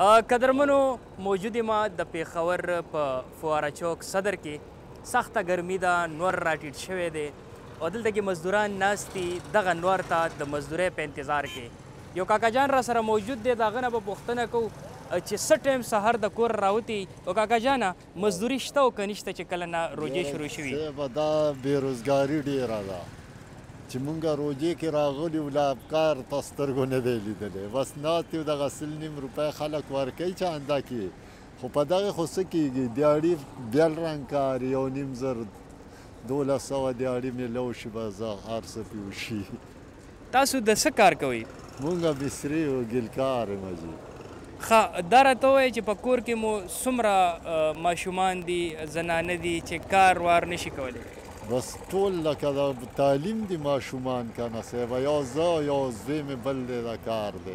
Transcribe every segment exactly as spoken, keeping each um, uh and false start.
قدرمنو موجود ما د پیښور په فواره چوک صدر کې سخته ګرمي ده، نور راټیټ شوی دی او دلته کې مزدوران ناست دي دغه نور ته د مزدورۍ په انتظار کې. یو کاکا جان را سره موجود دی، د هغه نه به پوښتنه کوو چې څه ټایم سهار د کور راوتي. او کاکا جانه مزدوري شته او که نشته چې کله نه روجې شروع شوي؟ صاحبه دا بېروزګاري ډېره ده چې مونږ روجې کې راغلي وو لا کار په سترګو نه دی لیدلی. بس ناست یو دغه سل نیم روپۍ خلک ورکوي چانده کې، خو په دغې خو څه کېږي دیاړي بیل رنګ کار یو نیم زر دولس سوه دیاړي مې لو شي به زه هر څه پې وشي. تاسو د څه کار کوئ؟ مونږ مصري یو ګلکار یم جي. ښه دا راته ووایئ چې په کور کې مو څومره ماشومان دي زنانه دي چې کار وار نشي کولی؟ بس ټول لکه د تعلیم دي ماشومان کنه صاحبه، یا زه یا زوی مې بل دی د کار دی.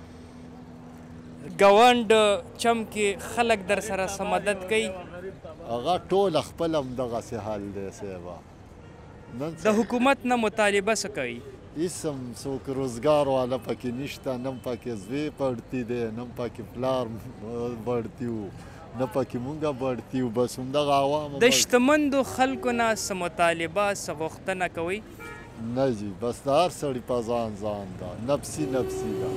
ګاونډ چم کې خلک در سره څه مدد کوي؟ هغه ټول خپل هم دغسې حال دی صاحبه. د حکومت نه مطالبه څه کوي؟ هېڅ هم څوک روزګار والا پکې نشته، نه هم پکې زوی بړتي دی، نه هم پکې پلار بړتي وو، نه پکې مونږه بړتي وو. بس همدغه عوام د شتمندو خلکو نه څه مطالبه څه غوښتنه کوئ؟ نه جي، بس د هر سړي په ځان ځان ده، نفسي نفسي ده.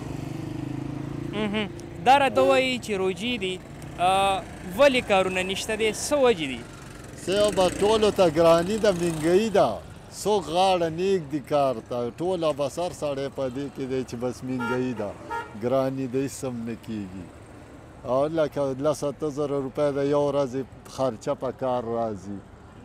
دا راته ووایي چې روجې دي ولې کارونه نشته دی، څه وجې دي؟ صاحبه ټولو ته ګراني ده، مهنګایي ده، څوک غاړه نیږ دي کار ته، ټوله بس هر سړی په دې کې دی چې بس مهنګایي ده، ګراني ده، هېڅ هم نه کېږي. او لکه لس اته زره روپۍ د یو ورځې خرچه په کار راځي.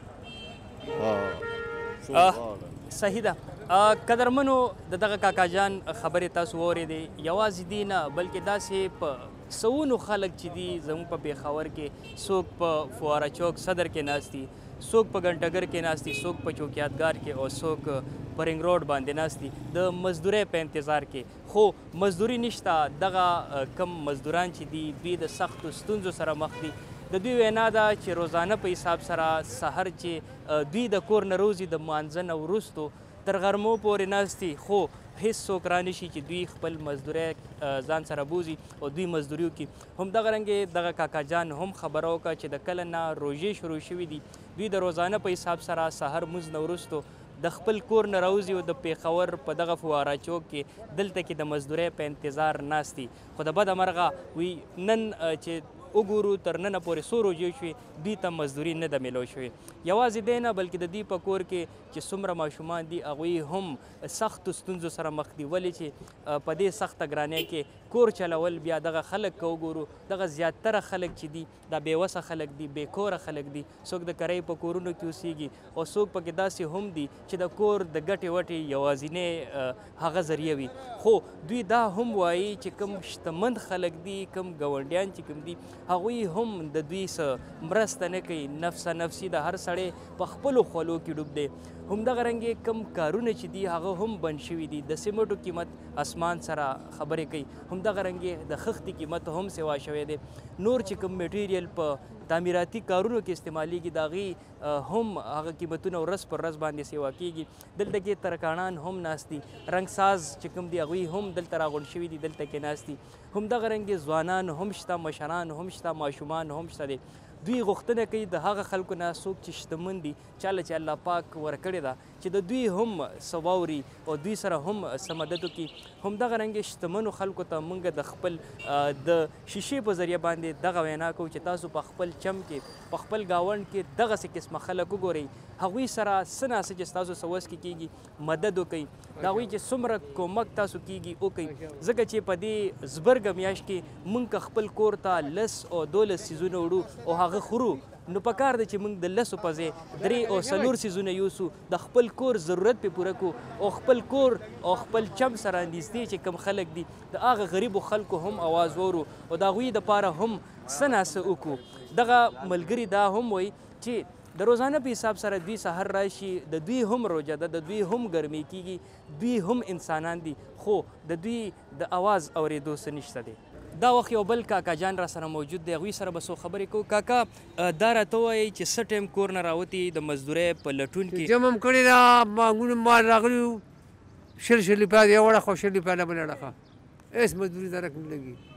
صحیح ده. قدرمنو د دغه کاکا جان خبرې تاسو واورېدې، یوازې دې نه بلکې داسې په سوونو خلک چې دي زموږ په پېښور کې، څوک په فواره چوک صدر کې ناست دي، څوک په ګنټګر کې ناست دي، څوک په چوکیاتګار کې او څوک په رنګ روډ باندې ناست دي د مزدورۍ په انتظار کې. خو مزدوري نشته. دغه کم مزدوران چې دي دوی د سختو ستونزو سره مخ دي. د دوی وینا ده چې روزانه په حساب سره سحر چې دوی د کور نه روزي د مانځه نه وروستو تر غرمو پورې ناست دي، خو هېڅ څوک رانشي چې دوی خپل مزدورۍ ځان سره بوځي او دوی مزدوري وکړي. همدغه رنګې دغه کاکا جان هم خبره وکړه چې د کله نه روژې شروع شوي دي، دوی د روزانه په حساب سره سحر مونځ نه وروستو د خپل کور نه راوځي او د پیښور په دغه فواره چوک کې دلته کې د مزدورۍ په انتظار ناست دي. خو د بده مرغه وی نن چې وګورو تر ننه پورې څو روژې شوې دوی ته مزدوري نه ده میلاو شوې. یوازې دی نه بلکې د دوی په کور کې چې څومره ماشومان دي هغوی هم سختو ستونزو سره مخ دي، ولې چې په دې سخته ګرانۍ کې کور چلول بیا دغه خلک که وګورو دغه زیاتره خلک چې دي دا بېوسه خلک دي، بېکوره خلک دي، څوک د کرۍ په کورونو کې اوسېږي او څوک پکې داسې هم دي چې د کور د ګټې وټې یوازینۍ هغه ذریعه وي. خو دوی دا هم وایي چې کوم شتمند خلک دي، کوم ګاونډیان چې کوم دي هغوی هم د دوی څه مرسته نه کوي، نفسه نفسي د هر سړی په خپلو خولو کې ډوب دی. همدغه رنګې کم کارونه چې دي هغه هم بند شوي دي. د سیمټو قیمت اسمان سره خبرې کوي، همدغه رنګې د خښتې قیمت هم سوا شوی دی. نور چې کوم میټیریل په تعمیراتي کارونو کې استعمالیږي د هغې هم هغه قیمتونه ورځ پر ورځ باندې سیوا کېږي. دلته کې ترکاڼان هم ناست دي، رنګ ساز چې کوم دي هغوی هم دلته راغونډ شوي دي، دلته کې ناست دي. همدغه رنګې ځوانان هم شته، مشران هم شته، ماشومان هم شته دي. دوی غوښتنه کوي د هغه خلکو نه څوک چې شتمن دي چاله چې الله پاک ورکړې ده چې د دوی هم څه واوري او دوی سره هم څه مدد وکړي. همدغه رنګې شتمنو خلکو ته موږ د خپل د شیشې په ذریعه باندې دغه وینا کوو چې تاسو په خپل چم کې په خپل ګاونډ کې دغسې قسمه خلک وګورئ، هغوی سره څه ناڅه چې ستاسو څه وس کې کېږي مدد وکئ، د هغوی چې څومره کومک تاسو کېږي وکئ. ځکه چې په دې زبرګه میاشت کې موږ که خپل کور ته لس او دولس څیزونه وړو او هغه خورو، نو پکار ده چې موږ د لسو په ځای درې او څلور څیزونه یوسو، د خپل کور ضرورت پې پوره کړو او خپل کور او خپل چم سره نږدې چې کوم خلک دي د هغه غریبو خلکو هم اواز واورو او د هغوی دپاره هم څه ناڅه وکړو. دغه ملګري دا هم وایي چې د روزانه په حساب سره دوی سحر راشي، د دوی هم روژه ده، د دوی هم ګرمي کېږي، دوی هم انسانان دي، خو د دوی د اواز اورېدو څه نشته دی. دا وخت یو بل کاکا جان را سره موجود دی، هغوی سره به څو خبرې کوو. کاکا دا راته ووایئ چې څه ټایم کور نه راوتي د مزدورۍ په لټون کې؟ جمع م کړې ده، مانګونه مال راغلي وو، شل شل روپۍ د یو اړخ او شل روپۍ له بل اړخه، هېڅ مزدوري درک نه لګي.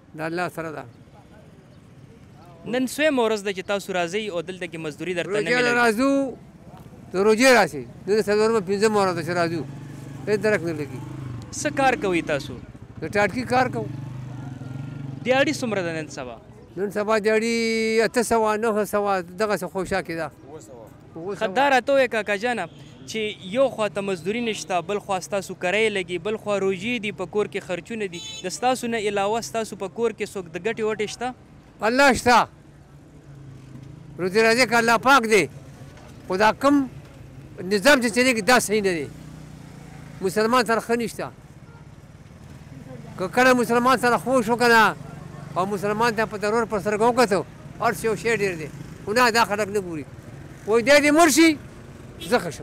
د الله سره ده. نن سویمه ورځ ده چې تاسو راځئ او دلته کې مزدوري درته نه روژې له ملوي. راځو د روژې راسي نن څلورمه پنځمه ورځ ده چې راځو هېڅ درک نه لګي. څه کار کوئ تاسو؟ د ټاټکي کار کوو. دیاړي څومره ده نن سبا؟ نن سبا دیاړي اته سوه نهه سوه دغسې خوشاکې ده. ښه دا راته ووایه کاکا جانه چې یو خوا ته مزدوري نشته، بل خوا ستاسو کرۍ لګي، بل خوا روژې دي، په کور کې خرچونه دي، د ستاسو نه علاوه ستاسو په کور کې څوک د ګټې وټې شته؟ الله شته، روزي رزق الله پاک دی، خو دا کوم نظام چې چلېږي دا صحیح نه دی. مسلمان سره ښه نشته. که کله مسلمان سره خوش وکړه او مسلمان ته په ضرور پر سترګو وکتو هر څه یو شی ډېر دی، خو نه دا خلک نه ګوري. وایي دی دې مړ شي زه ښه شم،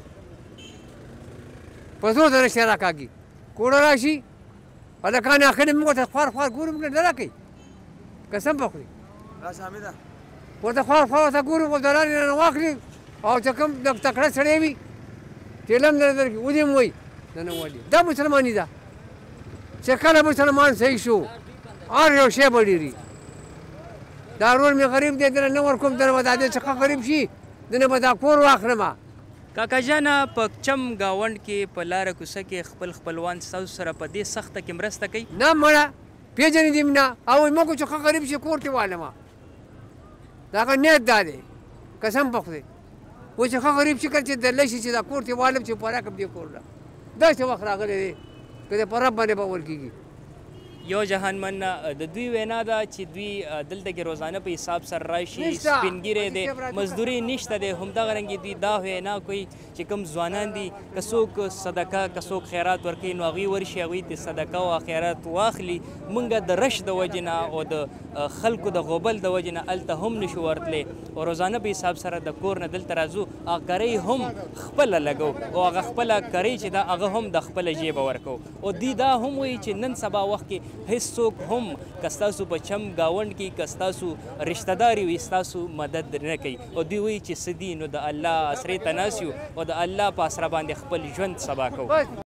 په زور سره شی راکاږي، کوړه راشي هلکان اخري موږ ته خوار خوار ګوري، موږ نه راکوي، قسم په خدای ورته خوار خوار ورته ګوري، خو دلال یې رانه واخلي او چې کوم د تکړه سړی وي ټېله هم درته درکړي ودې هم وایي نه نه والي. دا مسلماني ده چې کله مسلمان صحیح شو هر یو شی به ډېري. دا ورور مې غریب دی دله نه ورکوم دله به دا دی څخه غریب شي دنه به دا کور واخلمه. کاکا جانه په چم ګاونډ کې په لاره کوڅه کې خپل خپلوان ستاسو سره په دې سخته کې مرسته کوي؟ نه مړه پېژنې دې نه او موږ چې ښه غریب شي کور کې والمه. د هغه نیت دا دی قسم په خدای و چې ښه غریب شي کله چې دلی شي چې دا کور کې والم چې پوره کړم دې کور له داسې وخت راغلی دی که د په رب باندې به ورکېږي. یو جهانمن د دوی وینا ده چې دوی دلته کې روزانه په حساب سره راشي، سپینګیری دی، مزدوري نشته دی. همدغه رنګې دوی دا وینا کوي چې کوم ځوانان دي که څوک صدقه که څوک خیرات ورکوي نو هغوی ورشي هغوی د صدقه او خیرات واخلي. موږ د رش د وجې نه او د خلکو د غوبل د وجې نه هلته هم نشو ورتلی او روزانه په حساب سره د کور نه دلته راځو، هغه کرۍ هم خپله لګو او هغه خپله کرۍ چې ده هغه هم د خپله جیبه ورکو. او دوی دا هم وایي چې نن سبا وخت کې هیڅوک هم که ستاسو په چم ګاونډ کې که ستاسو رشته دار وي ستاسو مدد نه کوي. او دوی وایي چې څه دي نو د الله اسرې ته ناست یو او د الله په اسره باندې خپل ژوند سبا کوو.